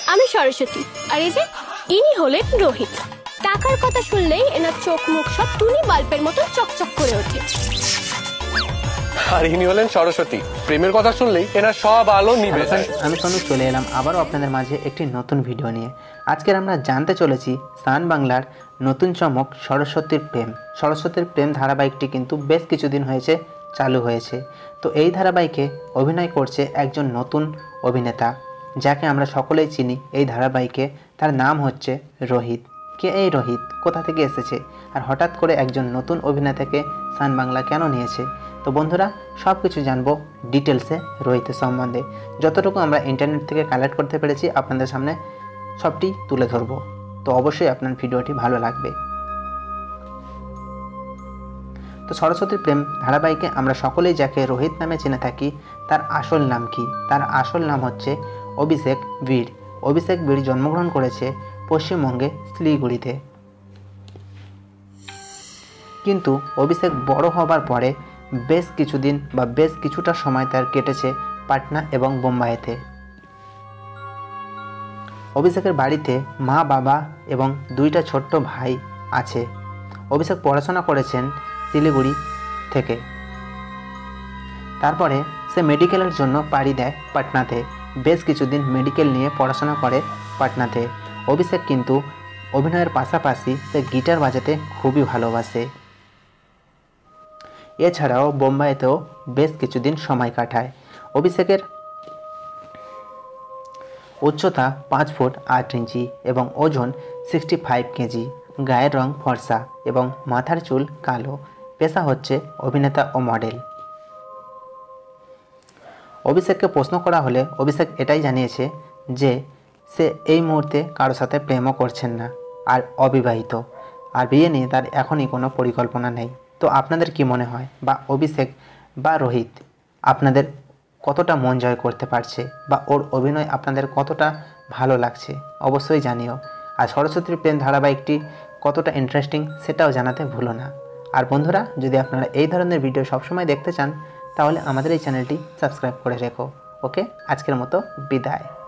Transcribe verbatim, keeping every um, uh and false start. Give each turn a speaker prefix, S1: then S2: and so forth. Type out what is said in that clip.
S1: আমি সরস্বতী, আর এই যে ইনি হলেন রোহিত। টাকার কথা শুনলেই এনার চোখ মুখ সব টুনি বাল্বের মতো চকচক করে ওঠে।
S2: আর ইনি হলেন সরস্বতী, প্রেমের কথা শুনলেই এনার সব আলো নিভে যায়।
S3: আমি সনু চলে এলাম আবারও আপনাদের মাঝে একটি নতুন ভিডিও নিয়ে। আজকের আমরা জানতে চলেছি সান বাংলার নতুন চমক সরস্বতীর প্রেম। সরস্বতীর প্রেম ধারাবাহিকটি কিন্তু বেশ কিছুদিন হয়েছে চালু হয়েছে। তো এই ধারাবাহিকে অভিনয় করছে একজন নতুন অভিনেতা, যাকে আমরা সকলেই চিনি এই ধারাবাহিকে। তার নাম হচ্ছে রোহিত। কে এই রোহিত, কোথা থেকে এসেছে, আর হঠাৎ করে একজন নতুন অভিনেতাকে সান বাংলা কেন নিয়েছে? তো বন্ধুরা, সব কিছু জানবো ডিটেলসে রোহিতের সম্বন্ধে। যতটুকু আমরা ইন্টারনেট থেকে কালেক্ট করতে পেরেছি আপনাদের সামনে সবটি তুলে ধরবো। তো অবশ্যই আপনার ভিডিওটি ভালো লাগবে। তো সরস্বতীর প্রেম ধারাবাহিকে আমরা সকলেই যাকে রোহিত নামে চিনে থাকি, তার আসল নাম কি? তার আসল নাম হচ্ছে অভিষেক বীর। অভিষেক বীর জন্মগ্রহণ করেছে পশ্চিমবঙ্গে শিলিগুড়িতে। কিন্তু অভিষেক বড় হবার পরে বেশ কিছুদিন বা বেশ কিছুটা সময় তার কেটেছে পাটনা এবং বোম্বাইতে। অভিষেকের বাড়িতে মা, বাবা এবং দুইটা ছোট্ট ভাই আছে। অভিষেক পড়াশোনা করেছেন শিলিগুড়ি থেকে। তারপরে সে মেডিকেলের জন্য পাড়ি দেয় পাটনাতে। বেশ কিছুদিন মেডিকেল নিয়ে পড়াশোনা করে পাটনাতে। অভিষেক কিন্তু অভিনয়ের পাশাপাশি সে গিটার বাজাতে খুবই ভালোবাসে। এছাড়াও বোম্বাইতেও বেশ কিছুদিন সময় কাটায়। অভিষেকের উচ্চতা পাঁচ ফুট আট ইঞ্চি এবং ওজন সিক্সটি ফাইভ কেজি। গায়ের রং ফর্সা এবং মাথার চুল কালো। পেশা হচ্ছে অভিনেতা ও মডেল। অভিষেককে প্রশ্ন করা হলে অভিষেক এটাই জানিয়েছে যে সে এই মুহূর্তে কারোর সাথে প্রেমও করছেন না, আর অবিবাহিত, আর বিয়ে নিয়ে তার এখনই কোনো পরিকল্পনা নেই। তো আপনাদের কি মনে হয়, বা অভিষেক বা রোহিত আপনাদের কতটা মন জয় করতে পারছে, বা ওর অভিনয় আপনাদের কতটা ভালো লাগছে অবশ্যই জানিও। আর সরস্বতীর প্রেম ধারাবাহিকটি কতটা ইন্টারেস্টিং সেটাও জানাতে ভুলো না। আর বন্ধুরা, যদি আপনারা এই ধরনের ভিডিও সবসময় দেখতে চান তাহলে আমাদের এই চ্যানেলটি সাবস্ক্রাইব করে রেখো। ওকে, আজকের মতো বিদায়।